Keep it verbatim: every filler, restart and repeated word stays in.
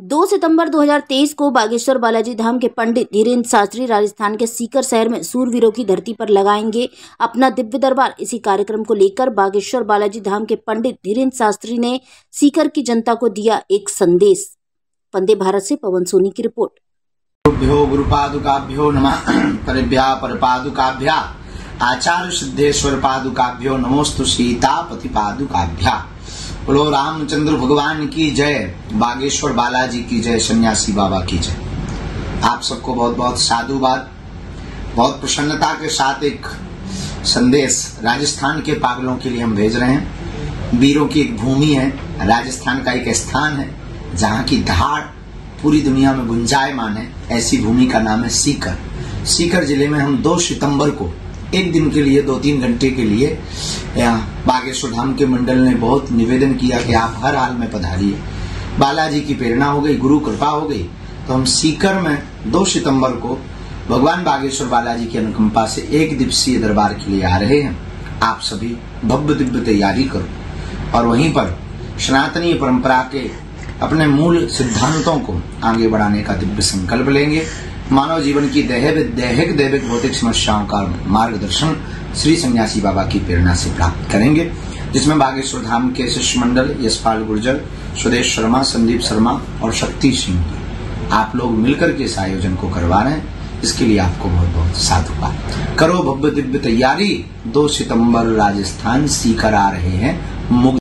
दो सितंबर दो हज़ार तेईस को बागेश्वर बालाजी धाम के पंडित धीरेन्द्र शास्त्री राजस्थान के सीकर शहर में सूरवीरों की धरती पर लगाएंगे अपना दिव्य दरबार। इसी कार्यक्रम को लेकर बागेश्वर बालाजी धाम के पंडित धीरेन्द्र शास्त्री ने सीकर की जनता को दिया एक संदेश। वंदे भारत से पवन सोनी की रिपोर्ट। गुरुभ्यो गुरुपादुकाभ्यो नमः परिभ्या परपादुकाभ्या आचार्य सिद्धेश्वर पादुकाभ्यो नमोस्तु सीतापति पादुकाभ्या। बोलो रामचंद्र भगवान की जय, बागेश्वर बालाजी की जय, सन्यासी बाबा की जय। आप सबको बहुत बहुत साधुवाद। बहुत प्रसन्नता के साथ एक संदेश राजस्थान के पागलों के लिए हम भेज रहे हैं। वीरों की एक भूमि है, राजस्थान का एक स्थान है जहाँ की धाड़ पूरी दुनिया में गुंजायमान है। ऐसी भूमि का नाम है सीकर। सीकर जिले में हम दो सितंबर को एक दिन के लिए, दो तीन घंटे के लिए यहाँ बागेश्वर धाम के मंडल ने बहुत निवेदन किया कि आप हर हाल में पधारिए। बालाजी की प्रेरणा हो गई, गुरु कृपा हो गई, तो हम सीकर में दो सितंबर को भगवान बागेश्वर बालाजी की अनुकंपा से एक दिवसीय दरबार के लिए आ रहे हैं। आप सभी भव्य दिव्य तैयारी करो और वहीं पर सनातनी परंपरा के अपने मूल सिद्धांतों को आगे बढ़ाने का दिव्य संकल्प लेंगे। मानव जीवन की दैहिक दैहिक दैविक भौतिक समस्याओं का मार्गदर्शन श्री सन्यासी बाबा की प्रेरणा से प्राप्त करेंगे, जिसमें बागेश्वर धाम के शिष्यमंडल यशपाल गुर्जर, सुदेश शर्मा, संदीप शर्मा और शक्ति सिंह आप लोग मिलकर के इस आयोजन को करवा रहे हैं। इसके लिए आपको बहुत बहुत साधुवाद। करो भव्य दिव्य तैयारी। दो सितंबर राजस्थान सीकर आ रहे हैं।